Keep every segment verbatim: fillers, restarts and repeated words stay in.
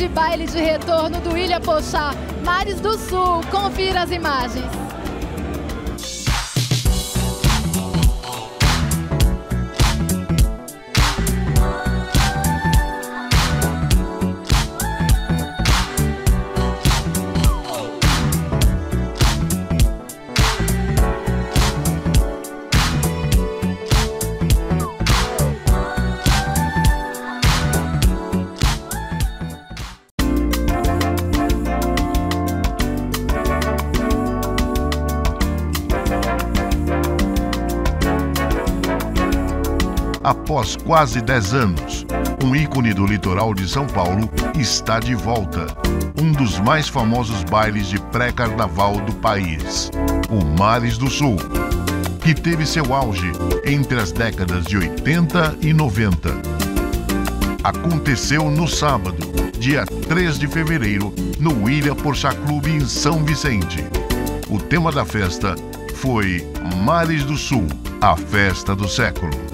grande baile de retorno do Ilha Pochá, Mares do Sul. Confira as imagens. Após quase dez anos, um ícone do litoral de São Paulo está de volta. Um dos mais famosos bailes de pré-carnaval do país, o Mares do Sul, que teve seu auge entre as décadas de oitenta e noventa. Aconteceu no sábado, dia três de fevereiro, no Ilha Pochá Clube em São Vicente. O tema da festa foi Mares do Sul, a festa do século.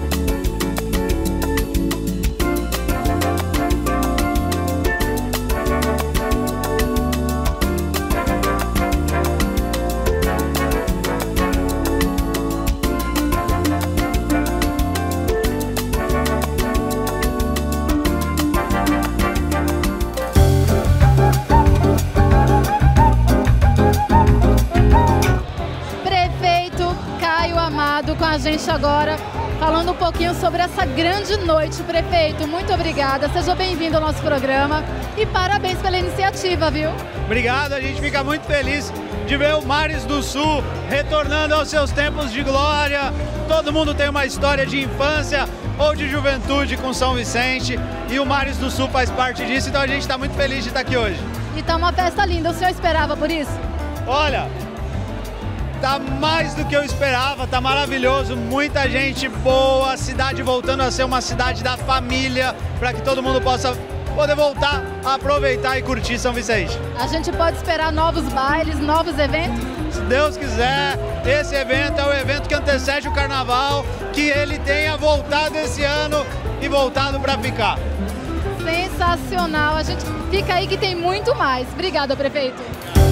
Com a gente agora, falando um pouquinho sobre essa grande noite. Prefeito, muito obrigada, seja bem-vindo ao nosso programa e parabéns pela iniciativa, viu? Obrigado, a gente fica muito feliz de ver o Mares do Sul retornando aos seus tempos de glória. Todo mundo tem uma história de infância ou de juventude com São Vicente e o Mares do Sul faz parte disso, então a gente está muito feliz de estar aqui hoje. E tá uma festa linda, o senhor esperava por isso? Olha, tá mais do que eu esperava, tá maravilhoso, muita gente boa, a cidade voltando a ser uma cidade da família, para que todo mundo possa poder voltar a aproveitar e curtir São Vicente. A gente pode esperar novos bailes, novos eventos? Se Deus quiser, esse evento é o evento que antecede o carnaval, que ele tenha voltado esse ano e voltado para ficar. Sensacional, a gente fica aí que tem muito mais. Obrigada, prefeito.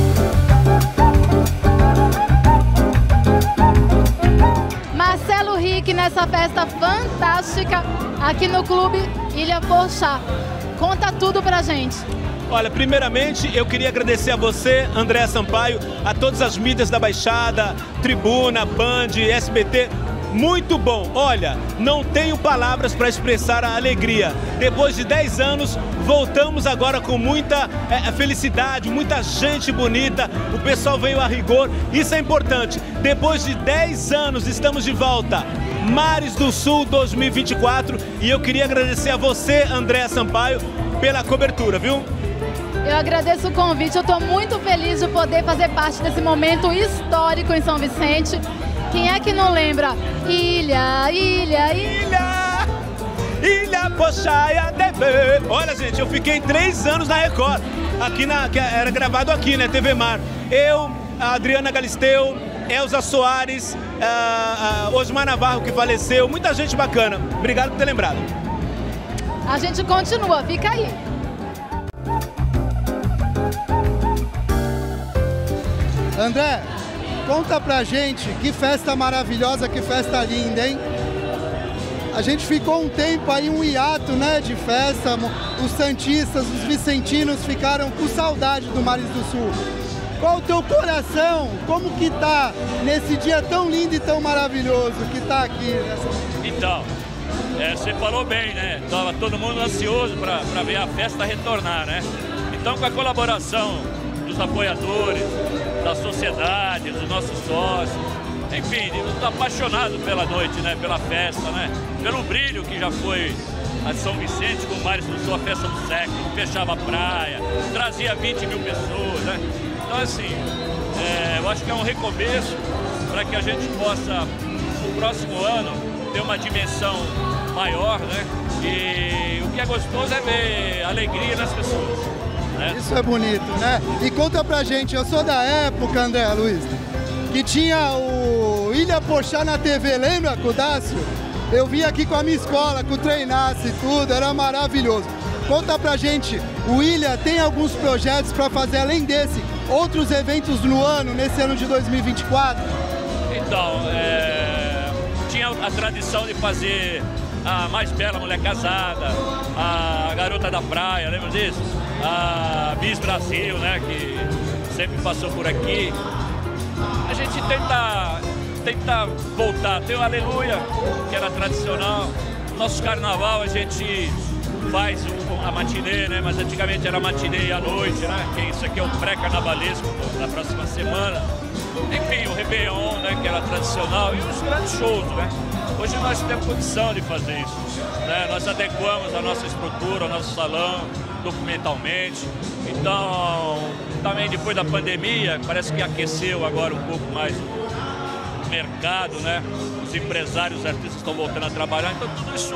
Marcelo Rick nessa festa fantástica aqui no Clube Ilha Pochá. Conta tudo pra gente. Olha, primeiramente eu queria agradecer a você, André Sampaio, a todas as mídias da Baixada, Tribuna, Band, S B T. Muito bom. Olha, não tenho palavras para expressar a alegria. Depois de dez anos, voltamos agora com muita é, felicidade, muita gente bonita. O pessoal veio a rigor. Isso é importante. Depois de dez anos, estamos de volta. Mares do Sul dois mil e vinte e quatro. E eu queria agradecer a você, André Sampaio, pela cobertura, viu? Eu agradeço o convite. Eu estou muito feliz de poder fazer parte desse momento histórico em São Vicente. Quem é que não lembra? Ilha, ilha, ilha, Ilha Pochá e a T V. Olha, gente, eu fiquei três anos na Record, aqui na, que era gravado aqui, né, T V Mar. Eu, a Adriana Galisteu, Elza Soares, a, a Osmar Navarro, que faleceu, muita gente bacana. Obrigado por ter lembrado. A gente continua, fica aí. André, conta pra gente, que festa maravilhosa, que festa linda, hein? A gente ficou um tempo aí, um hiato, né, de festa. Os santistas, os vicentinos ficaram com saudade do Mares do Sul. Qual o teu coração? Como que tá nesse dia tão lindo e tão maravilhoso que tá aqui? Nessa... Então, é, você falou bem, né? Tava todo mundo ansioso para ver a festa retornar, né? Então, com a colaboração dos apoiadores, da sociedade, dos nossos sócios, enfim, eu estou apaixonado pela noite, né? Pela festa, né? Pelo brilho que já foi a São Vicente com o Mares do Sul, a festa do século, fechava a praia, trazia vinte mil pessoas, né? Então, assim, é, eu acho que é um recomeço para que a gente possa, no próximo ano, ter uma dimensão maior, né? E o que é gostoso é ver alegria nas pessoas, né? Isso é bonito, né? E conta pra gente, eu sou da época, André Luiz, que tinha o Ilha Pochá na T V, lembra, com o Dácio? Eu vim aqui com a minha escola, com o Treinasse e tudo, era maravilhoso. conta pra gente, o Ilha tem alguns projetos para fazer, além desse, outros eventos no ano, nesse ano de dois mil e vinte e quatro? Então, é... tinha a tradição de fazer a Mais Bela Mulher Casada, a Garota da Praia, lembra disso? A Miss Brasil, né, que sempre passou por aqui. A gente tenta, tenta voltar. Tem o Aleluia, que era tradicional. Nosso carnaval a gente faz a matinê, né? Mas antigamente era matinê e à noite, né? Que isso aqui é o pré-carnavalesco da próxima semana. Enfim, o Réveillon, né? Que era tradicional, e os grandes shows, né? Hoje nós temos condição de fazer isso, né? Nós adequamos a nossa estrutura, o nosso salão, documentalmente. Então, também depois da pandemia, parece que aqueceu agora um pouco mais o mercado, né? Os empresários, os artistas estão voltando a trabalhar, então tudo isso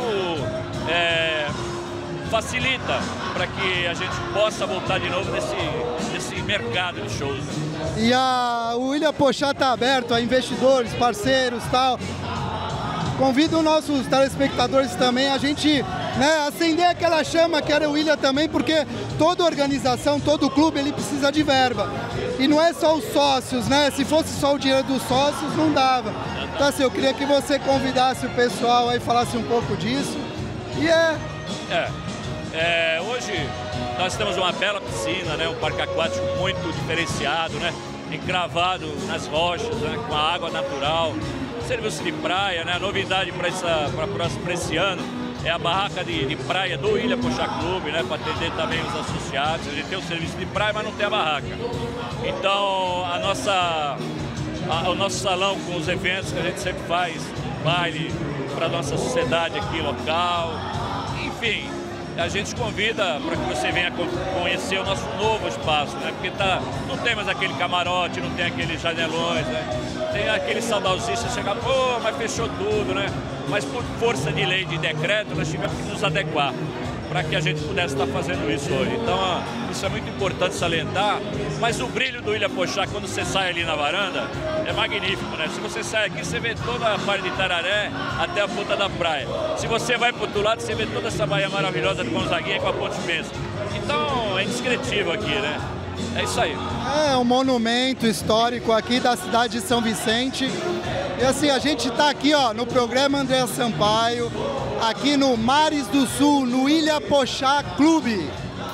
é, facilita para que a gente possa voltar de novo nesse, nesse mercado de shows. E a, o Ilha Pochá está aberto a investidores, parceiros e tal. Convido os nossos telespectadores também a gente, né, acender aquela chama que era o Ilha também, porque toda organização, todo clube, ele precisa de verba. E não é só os sócios, né? Se fosse só o dinheiro dos sócios, não dava. Então assim, eu queria que você convidasse o pessoal aí, falasse um pouco disso. E é... É, é hoje nós temos uma bela piscina, né? Um parque aquático muito diferenciado, né? Encravado nas rochas, né? Com a água natural. Serviço de praia, né? A novidade para esse ano é a barraca de, de praia do Ilha Pochá Clube, né? Para atender também os associados. A gente tem o serviço de praia, mas não tem a barraca. Então, a nossa, a, o nosso salão com os eventos que a gente sempre faz, baile para a nossa sociedade aqui local. Enfim, a gente convida para que você venha conhecer o nosso novo espaço, né? Porque tá, não tem mais aquele camarote, não tem aqueles janelões, né? Tem aquele saudosista chegar, pô, mas fechou tudo, né? Mas por força de lei, de decreto, nós tivemos que nos adequar para que a gente pudesse estar fazendo isso hoje. Então, isso é muito importante salientar, mas o brilho do Ilha Pochá, quando você sai ali na varanda, é magnífico, né? Se você sai aqui, você vê toda a parte de Tararé até a ponta da praia. Se você vai para o outro lado, você vê toda essa baía maravilhosa de Gonzaguinha com a Ponte Bessa. Então, é indescritível aqui, né? É isso aí. É um monumento histórico aqui da cidade de São Vicente. E assim, a gente está aqui, ó, no programa André Sampaio, aqui no Mares do Sul, no Ilha Pochá Clube.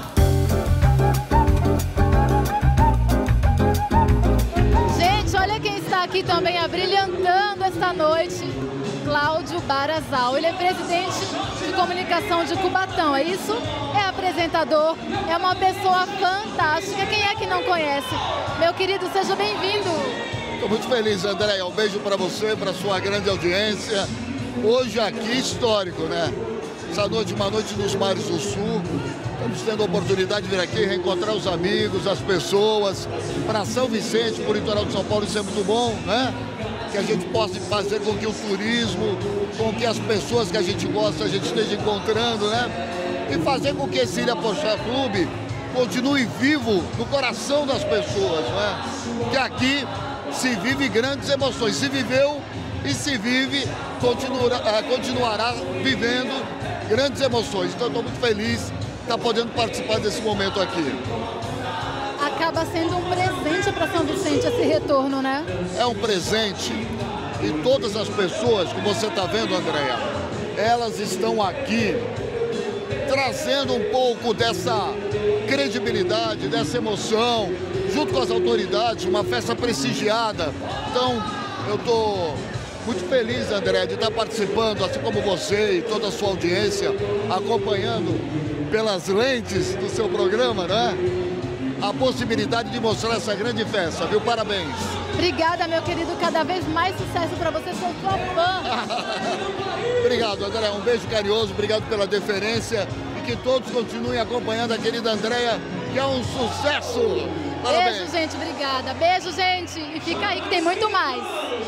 Gente, olha quem está aqui também abrilhantando esta noite. Cláudio Barazal, ele é presidente de comunicação de Cubatão, é isso? É apresentador, é uma pessoa fantástica. Quem é que não conhece? Meu querido, seja bem-vindo. Estou muito feliz, André. Um beijo para você, para sua grande audiência. Hoje aqui, histórico, né? Essa noite, uma noite nos Mares do Sul. Estamos tendo a oportunidade de vir aqui, reencontrar os amigos, as pessoas. Para São Vicente, para o litoral de São Paulo, isso é muito bom, né? Que a gente possa fazer com que o turismo, com que as pessoas que a gente gosta, a gente esteja encontrando, né? E fazer com que esse Ilha Pochá Clube continue vivo no coração das pessoas, né? Que aqui se vive grandes emoções. Se viveu e se vive, continuará, continuará vivendo grandes emoções. Então, estou muito feliz de estar podendo participar desse momento aqui. Acaba sendo um presente para São Vicente esse retorno, né? É um presente e todas as pessoas que você está vendo, Andréa, elas estão aqui trazendo um pouco dessa credibilidade, dessa emoção, junto com as autoridades, uma festa prestigiada. Então, eu estou muito feliz, André, de estar participando, assim como você e toda a sua audiência, acompanhando pelas lentes do seu programa, né? A possibilidade de mostrar essa grande festa, viu? Parabéns. Obrigada, meu querido. Cada vez mais sucesso para você. Sou sua fã. Obrigado, André. Um beijo carinhoso. Obrigado pela deferência. E que todos continuem acompanhando a querida Andréa, que é um sucesso. Parabéns. Beijo, gente. Obrigada. Beijo, gente. E fica aí que tem muito mais.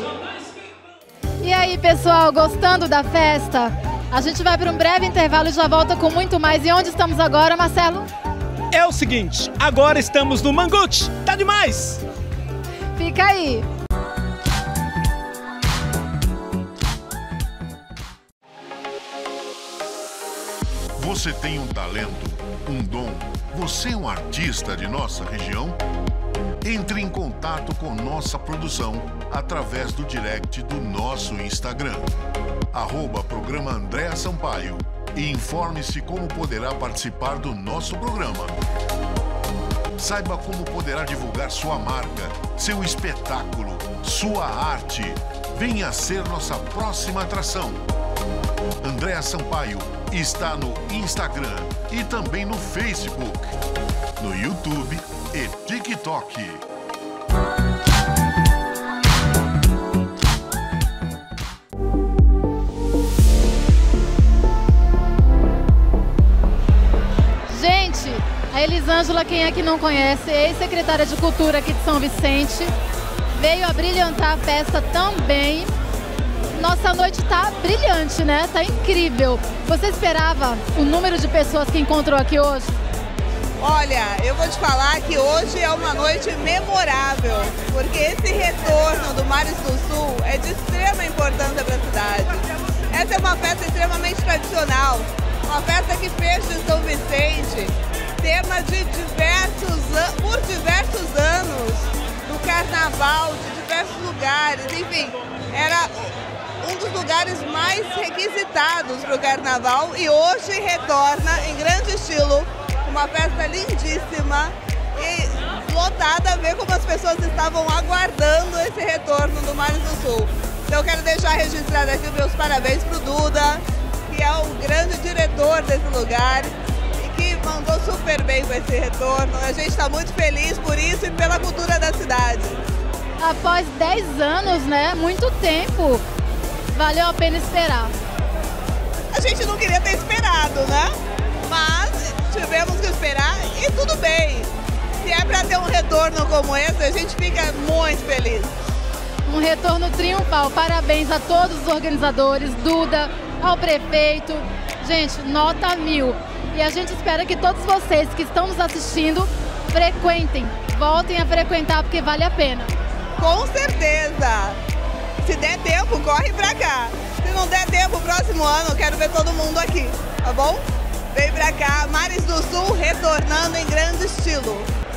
E aí, pessoal, gostando da festa? A gente vai para um breve intervalo e já volta com muito mais. E onde estamos agora, Marcelo? É o seguinte, agora estamos no Mangute, tá demais! Fica aí! Você tem um talento, um dom? Você é um artista de nossa região? Entre em contato com nossa produção através do direct do nosso Instagram, arroba programa Andréa Sampaio, e informe-se como poderá participar do nosso programa. Saiba como poderá divulgar sua marca, seu espetáculo, sua arte. Venha ser nossa próxima atração. Andréa Sampaio está no Instagram e também no Facebook, no YouTube e TikTok. Gente, a Elisângela, quem é que não conhece, ex-secretária de Cultura aqui de São Vicente, veio a brilhantar a festa também. Nossa noite tá brilhante, né? Tá incrível. Você esperava o número de pessoas que encontrou aqui hoje? Olha, eu vou te falar que hoje é uma noite memorável, porque esse retorno do Mares do Sul é de extrema importância para a cidade. Essa é uma festa extremamente tradicional, uma festa que fez de São Vicente tema de diversos, por diversos anos, do carnaval, de diversos lugares, enfim, era um dos lugares mais requisitados para o carnaval e hoje retorna em grande estilo, uma festa lindíssima e lotada a ver como as pessoas estavam aguardando esse retorno do Mares do Sul. Então eu quero deixar registrado aqui meus parabéns para o Duda, que é o grande diretor desse lugar e que mandou super bem com esse retorno. A gente está muito feliz por isso e pela cultura da cidade. Após dez anos, né? Muito tempo. Valeu a pena esperar. A gente não queria ter esperado, né? Mas tivemos que esperar e tudo bem. Se é para ter um retorno como esse, a gente fica muito feliz. Um retorno triunfal. Parabéns a todos os organizadores, Duda, ao prefeito. Gente, nota mil. E a gente espera que todos vocês que estão nos assistindo frequentem, voltem a frequentar porque vale a pena. Com certeza. Se der tempo, corre pra cá. Se não der tempo, próximo ano, eu quero ver todo mundo aqui, tá bom? Vem pra cá, Mares do Sul retornando em grande estilo.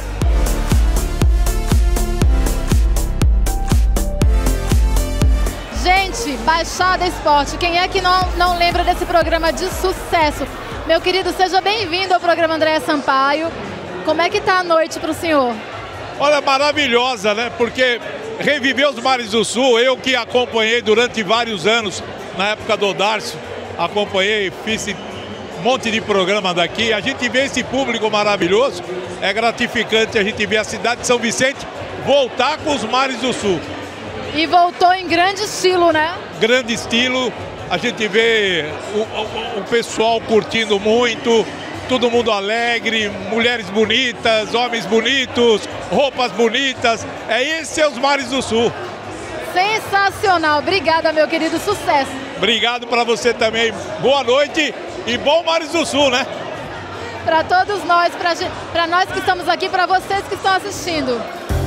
Gente, Baixada Esporte, quem é que não, não lembra desse programa de sucesso? Meu querido, seja bem-vindo ao programa Andréa Sampaio. Como é que tá a noite pro senhor? Olha, maravilhosa, né? Porque reviver os Mares do Sul, eu que acompanhei durante vários anos, na época do Darcio, acompanhei, fiz um monte de programa daqui, a gente vê esse público maravilhoso, é gratificante a gente ver a cidade de São Vicente voltar com os Mares do Sul. E voltou em grande estilo, né? Grande estilo, a gente vê o, o, o pessoal curtindo muito, todo mundo alegre, mulheres bonitas, homens bonitos, roupas bonitas. É esse é os Mares do Sul. Sensacional. Obrigada, meu querido. Sucesso. Obrigado para você também. Boa noite e bom Mares do Sul, né? Para todos nós, para nós que estamos aqui, para vocês que estão assistindo.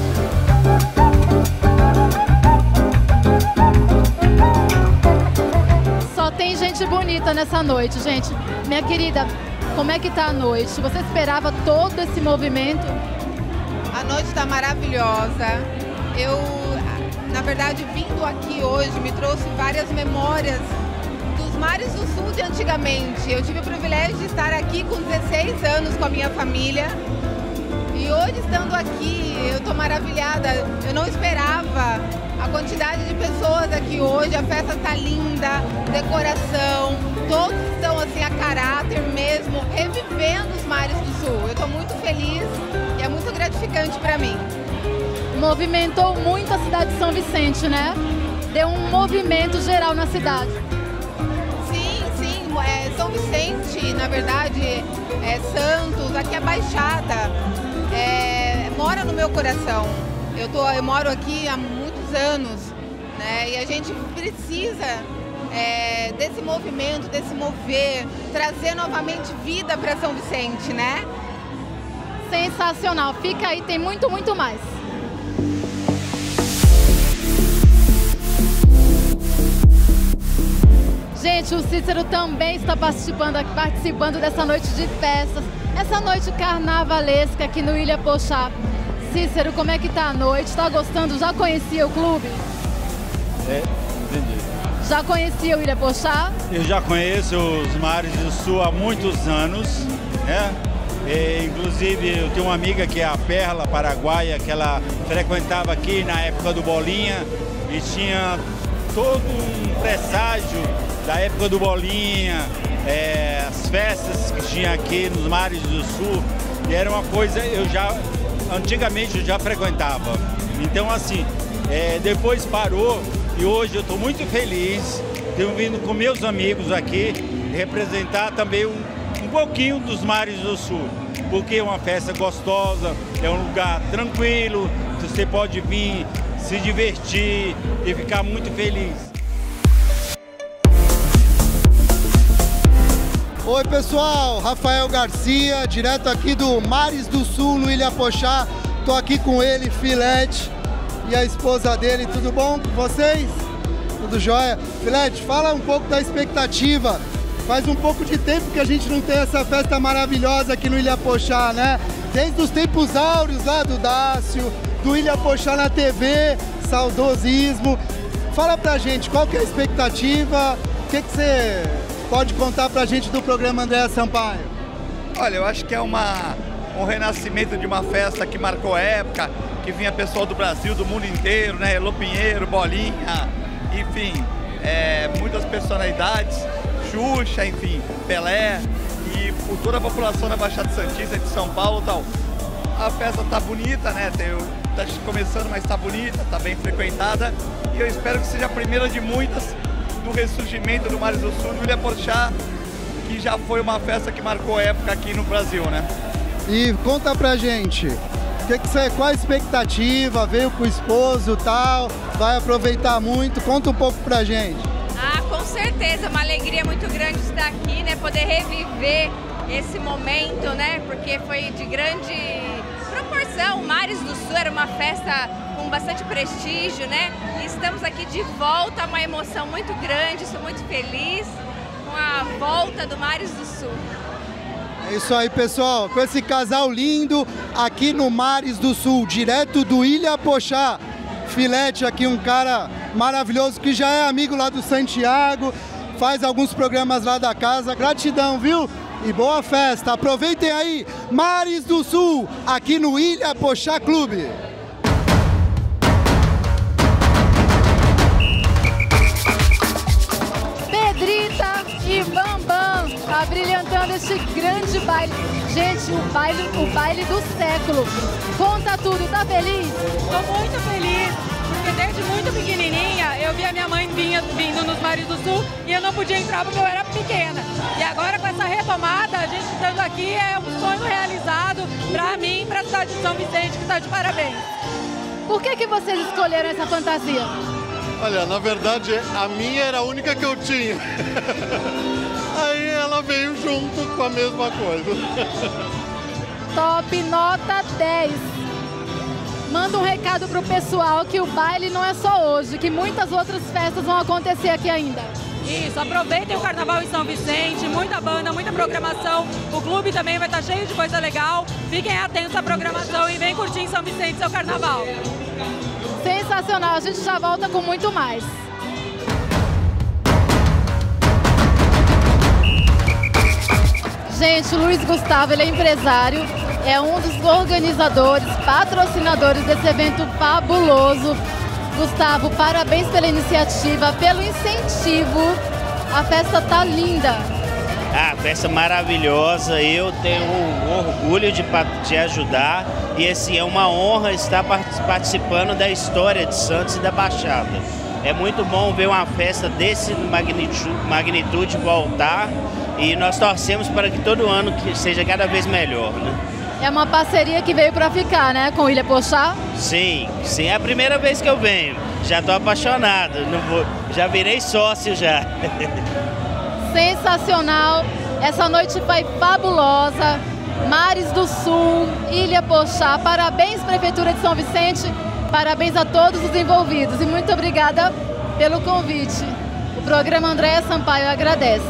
Só tem gente bonita nessa noite, gente. Minha querida, como é que tá a noite? Você esperava todo esse movimento? A noite está maravilhosa. Eu, na verdade, vindo aqui hoje, me trouxe várias memórias dos Mares do Sul de antigamente. Eu tive o privilégio de estar aqui com dezesseis anos com a minha família. E hoje, estando aqui, eu estou maravilhada. Eu não esperava a quantidade de pessoas aqui hoje. A festa está linda, decoração, todos estão assim a caráter mesmo, revivendo os Mares do Sul. Eu estou muito feliz e é muito gratificante para mim. Movimentou muito a cidade de São Vicente, né? Deu um movimento geral na cidade. Sim, sim. É, São Vicente, na verdade, é Santos, aqui é Baixada, é, mora no meu coração. Eu, tô, eu moro aqui há muitos anos, né? E a gente precisa é, desse movimento, desse mover, trazer novamente vida para São Vicente, né? Sensacional. Fica aí, tem muito, muito mais. Gente, o Cícero também está participando, participando dessa noite de festas, essa noite carnavalesca aqui no Ilha Pochá. Cícero, como é que tá a noite? Está gostando? Já conhecia o clube? É, entendi. Já conhecia o Ilha Pochá? Eu já conheço os Mares do Sul há muitos anos, né? E, inclusive, eu tenho uma amiga que é a Perla Paraguaia, que ela frequentava aqui na época do Bolinha e tinha todo um presságio da época do Bolinha, é, as festas que tinha aqui nos Mares do Sul, e era uma coisa, eu já, antigamente eu já frequentava. Então assim, é, depois parou e hoje eu estou muito feliz, tenho vindo com meus amigos aqui, representar também um, um pouquinho dos Mares do Sul, porque é uma festa gostosa, é um lugar tranquilo, você pode vir se divertir e ficar muito feliz. Oi pessoal, Rafael Garcia, direto aqui do Mares do Sul, no Ilha Pochá. Tô aqui com ele, Filete, e a esposa dele. Tudo bom com vocês? Tudo jóia? Filete, fala um pouco da expectativa. Faz um pouco de tempo que a gente não tem essa festa maravilhosa aqui no Ilha Pochá, né? Desde os tempos áureos lá do Dácio, do Ilha Pochá na T V, saudosismo. Fala pra gente, qual que é a expectativa? O que que você pode contar pra gente do programa Andréa Sampaio? Olha, eu acho que é uma, um renascimento de uma festa que marcou a época, que vinha pessoal do Brasil, do mundo inteiro, né? Elô Pinheiro, Bolinha, enfim, é, muitas personalidades, Xuxa, enfim, Pelé, e por toda a população da Baixada Santista, de São Paulo e tal. A festa tá bonita, né? Tem, tá começando, mas tá bonita, tá bem frequentada, e eu espero que seja a primeira de muitas do ressurgimento do Mares do Sul, do Ilha Pochá, que já foi uma festa que marcou a época aqui no Brasil, né? E conta pra gente, que que você, qual a expectativa? Veio com o esposo e tal, vai aproveitar muito, conta um pouco pra gente. Ah, com certeza, uma alegria muito grande estar aqui, né? Poder reviver esse momento, né? Porque foi de grande proporção. O Mares do Sul era uma festa com bastante prestígio, né? E estamos aqui de volta, uma emoção muito grande, estou muito feliz com a volta do Mares do Sul. É isso aí, pessoal, com esse casal lindo aqui no Mares do Sul, direto do Ilha Pochá. Filete aqui, um cara maravilhoso que já é amigo lá do Santiago, faz alguns programas lá da casa. Gratidão, viu? E boa festa. Aproveitem aí, Mares do Sul, aqui no Ilha Pochá Clube. Pedrita e Bambam abrilhantando este grande baile. Gente, o baile, o baile do século. Conta tudo, tá feliz? Estou muito feliz, porque desde muito pequenininha eu vi a minha mãe vinha, vindo nos Mares do Sul e eu não podia entrar porque eu era pequena. E agora com essa retomada, a gente estando aqui é um sonho realizado para mim e para a cidade de São Vicente, que está de parabéns. Por que que vocês escolheram essa fantasia? Olha, na verdade, a minha era a única que eu tinha. Aí ela veio junto com a mesma coisa. Top, nota dez. Manda um recado pro pessoal que o baile não é só hoje, que muitas outras festas vão acontecer aqui ainda. Isso, aproveitem o Carnaval em São Vicente, muita banda, muita programação. O clube também vai estar cheio de coisa legal. Fiquem atentos à programação e vem curtir em São Vicente seu Carnaval. Sensacional, a gente já volta com muito mais. Gente, o Luiz Gustavo, ele é empresário, é um dos organizadores, patrocinadores desse evento fabuloso. Gustavo, parabéns pela iniciativa, pelo incentivo. A festa tá linda. Ah, festa maravilhosa, eu tenho um orgulho de, de ajudar e assim, é uma honra estar participando da história de Santos e da Baixada. É muito bom ver uma festa desse magnitude, magnitude voltar e nós torcemos para que todo ano que seja cada vez melhor, né? É uma parceria que veio para ficar, né, com o Ilha Pochá? Sim, sim, é a primeira vez que eu venho. Já estou apaixonado, não vou, já virei sócio já. Sensacional, essa noite foi fabulosa. Mares do Sul, Ilha Pochá, parabéns Prefeitura de São Vicente, parabéns a todos os envolvidos e muito obrigada pelo convite. programa Andréa Sampaio agradece.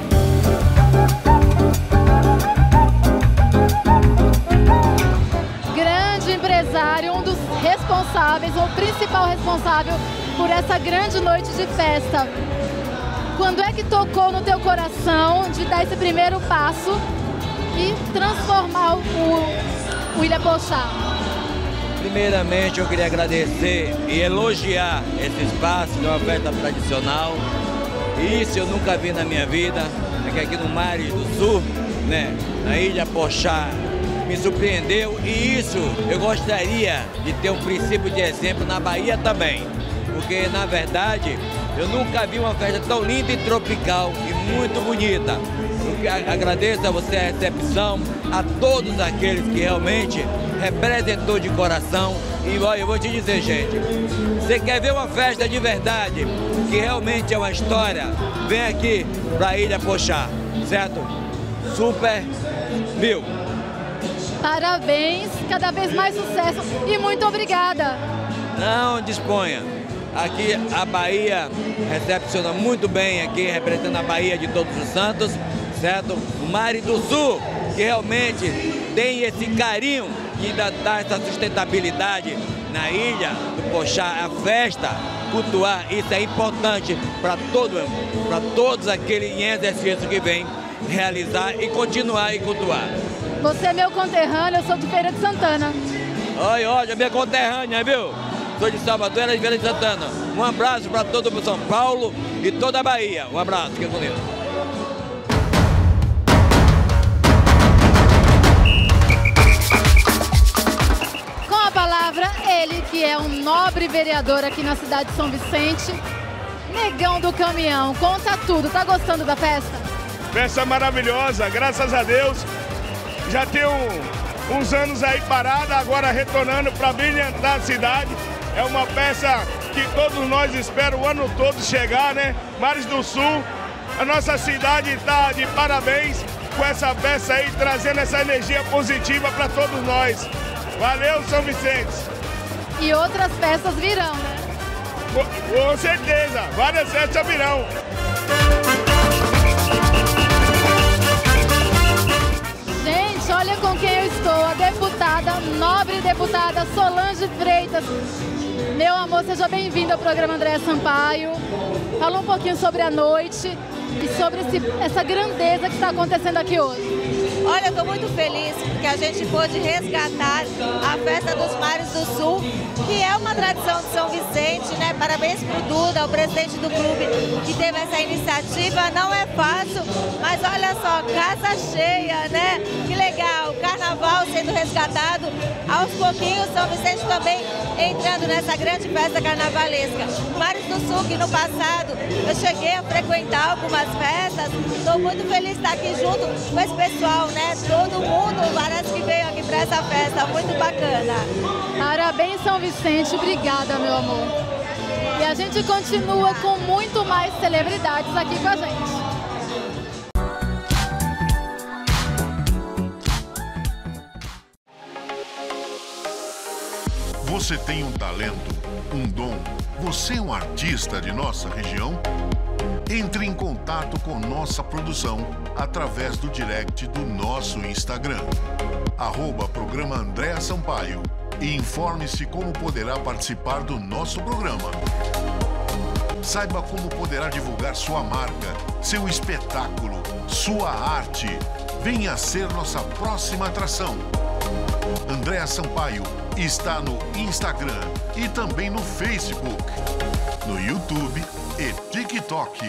Grande empresário, um dos responsáveis, ou principal responsável por essa grande noite de festa. Quando é que tocou no teu coração de dar esse primeiro passo e transformar o, o Ilha Pochá? Primeiramente, eu queria agradecer e elogiar esse espaço de uma festa tradicional. Isso eu nunca vi na minha vida, é que aqui no Mares do Sul, né, na Ilha Pochá, me surpreendeu, e isso eu gostaria de ter um princípio de exemplo na Bahia também, porque na verdade eu nunca vi uma festa tão linda e tropical e muito bonita. Eu agradeço a você a recepção, a todos aqueles que realmente representou de coração. E olha, eu vou te dizer, gente, você quer ver uma festa de verdade, que realmente é uma história, vem aqui para a Ilha Pochá, certo? Super mil. Parabéns, cada vez mais sucesso e muito obrigada. Não, disponha. Aqui a Bahia recepciona muito bem aqui, representando a Bahia de Todos os Santos, certo? O Mares do Sul, que realmente tem esse carinho que dá, dá essa sustentabilidade na ilha do Pochá, a festa, cultuar, isso é importante para todo, para todos aqueles em exercício que vêm realizar e continuar e cultuar. Você é meu conterrâneo, eu sou de Feira de Santana. Oi, olha, minha conterrânea, viu? Sou de Salvador, ela é de Feira de Santana. Um abraço para todo o São Paulo e toda a Bahia. Um abraço, fica com Deus. Com a palavra, ele que é um nobre vereador aqui na cidade de São Vicente, Negão do Caminhão. Conta tudo, tá gostando da festa? Festa maravilhosa, graças a Deus. Já tem um, uns anos aí parada, agora retornando para brilhantar a cidade. É uma festa que todos nós esperamos o ano todo chegar, né? Mares do Sul, a nossa cidade está de parabéns com essa festa aí, trazendo essa energia positiva para todos nós. Valeu, São Vicente! E outras festas virão, né? Com, com certeza, várias festas virão. Gente, olha com quem eu estou, a deputada, nobre deputada Solange Freitas. Meu amor, seja bem-vindo ao programa Andréa Sampaio. Fala um pouquinho sobre a noite e sobre esse, essa grandeza que está acontecendo aqui hoje. Olha, eu estou muito feliz porque a gente pôde resgatar a Festa dos Mares do Sul, que é uma tradição de São Vicente, né? Parabéns para o Duda, o presidente do clube, que teve essa iniciativa. Não é fácil, mas olha só, casa cheia, né? Que legal, carnaval sendo resgatado. Aos pouquinhos, São Vicente também entrando nessa grande festa carnavalesca. Mares do Sul, que no passado eu cheguei a frequentar algumas festas, estou muito feliz de estar aqui junto com esse pessoal, né? Todo mundo parece que veio aqui para essa festa, muito bacana. Parabéns, São Vicente, obrigada, meu amor. E a gente continua com muito mais celebridades aqui com a gente. Você tem um talento, um dom? Você é um artista de nossa região? Entre em contato com nossa produção através do direct do nosso Instagram, arroba programa Andréa Sampaio, e informe-se como poderá participar do nosso programa. Saiba como poderá divulgar sua marca, seu espetáculo, sua arte. Venha ser nossa próxima atração. Andréa Sampaio está no Instagram e também no Facebook, no YouTube e TikTok.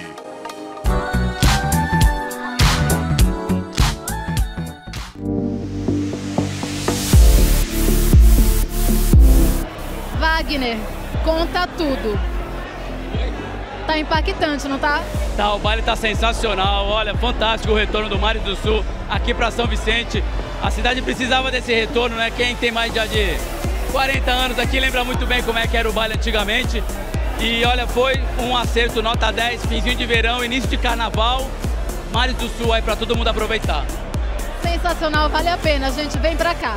Wagner, conta tudo. Tá impactante, não tá? Tá, o baile tá sensacional, olha, fantástico o retorno do Mares do Sul aqui para São Vicente. A cidade precisava desse retorno, né? Quem tem mais já de quarenta anos aqui lembra muito bem como é que era o baile antigamente. E olha, foi um acerto, nota dez, finzinho de verão, início de carnaval, Mares do Sul aí para todo mundo aproveitar. Sensacional, vale a pena, gente, vem pra cá.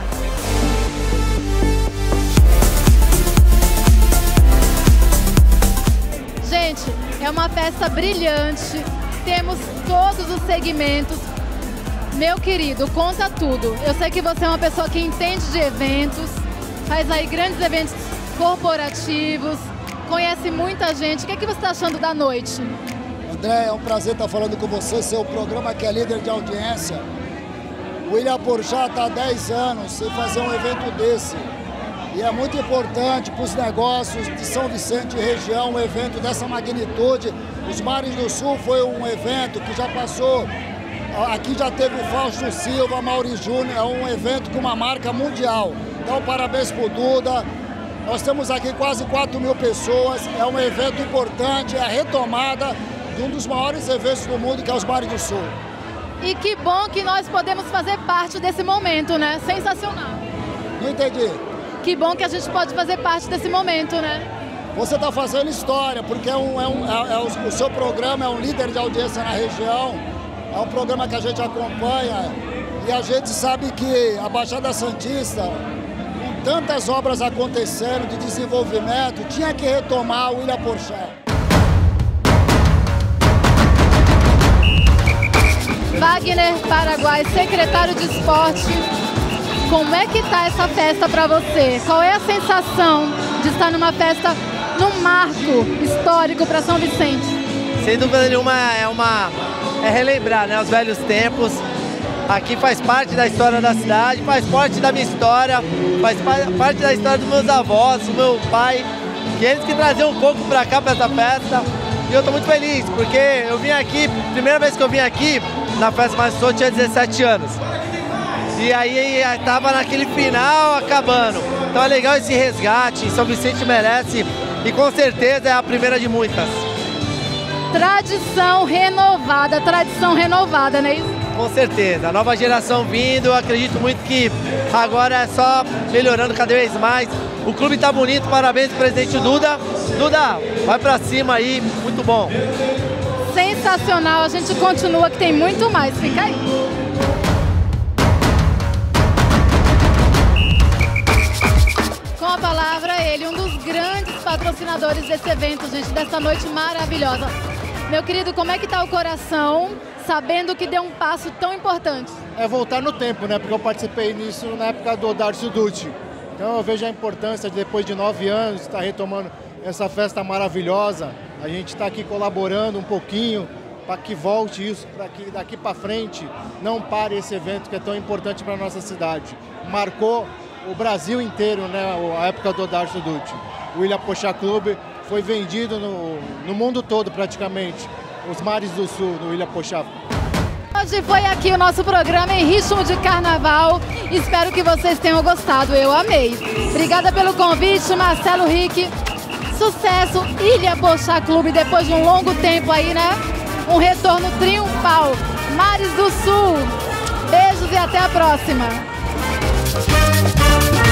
Gente, É uma festa brilhante, temos todos os segmentos. Meu querido, conta tudo. Eu sei que você é uma pessoa que entende de eventos, faz aí grandes eventos corporativos, conhece muita gente. O que, é que você está achando da noite? André, é um prazer estar falando com você, seu programa que é líder de audiência. O William Porchat está há dez anos sem fazer um evento desse. E é muito importante para os negócios de São Vicente e região um evento dessa magnitude. Os Mares do Sul foi um evento que já passou. Aqui já teve o Fausto Silva, Mauri Júnior, é um evento com uma marca mundial. Então, parabéns para o Duda. Nós temos aqui quase quatro mil pessoas, é um evento importante, é a retomada de um dos maiores eventos do mundo, que é os Mares do Sul. E que bom que nós podemos fazer parte desse momento, né? Sensacional. Não entendi. Que bom que a gente pode fazer parte desse momento, né? Você está fazendo história, porque é um, é um, é, é o, o seu programa é um líder de audiência na região. É um programa que a gente acompanha e a gente sabe que a Baixada Santista, com tantas obras acontecendo de desenvolvimento, tinha que retomar o William Porchat. Wagner Paraguai, secretário de Esporte, como é que tá essa festa para você? Qual é a sensação de estar numa festa, num marco histórico para São Vicente? Sem dúvida nenhuma, é uma... é relembrar, né, os velhos tempos. Aqui faz parte da história da cidade, faz parte da minha história, faz parte da história dos meus avós, do meu pai, que eles que traziam um pouco pra cá, pra essa festa. E eu tô muito feliz, porque eu vim aqui, primeira vez que eu vim aqui, na Festa Mais Sou, tinha dezessete anos. E aí tava naquele final, acabando. Então é legal esse resgate, São Vicente merece, e com certeza é a primeira de muitas. Tradição renovada, tradição renovada, não é isso? Com certeza, a nova geração vindo, eu acredito muito que agora é só melhorando cada vez mais. O clube tá bonito, parabéns pro presidente Duda. Duda, vai pra cima aí, muito bom. Sensacional, a gente continua que tem muito mais, fica aí. Com a palavra ele, um dos grandes patrocinadores desse evento, gente, dessa noite maravilhosa. Meu querido, como é que tá o coração, sabendo que deu um passo tão importante? É voltar no tempo, né? Porque eu participei nisso na época do Darcio Dutti. Então eu vejo a importância de, depois de nove anos, estar retomando essa festa maravilhosa. A gente está aqui colaborando um pouquinho para que volte isso, para que daqui para frente não pare esse evento que é tão importante para a nossa cidade. Marcou o Brasil inteiro, né? A época do Darcio Dutti. O William Porchat Clube foi vendido no, no mundo todo praticamente, os Mares do Sul, do William Porchat. Hoje foi aqui o nosso programa em ritmo de carnaval, espero que vocês tenham gostado, eu amei. Obrigada pelo convite, Marcelo Rick, sucesso, William Porchat Clube, depois de um longo tempo aí, né? Um retorno triunfal, Mares do Sul, beijos e até a próxima.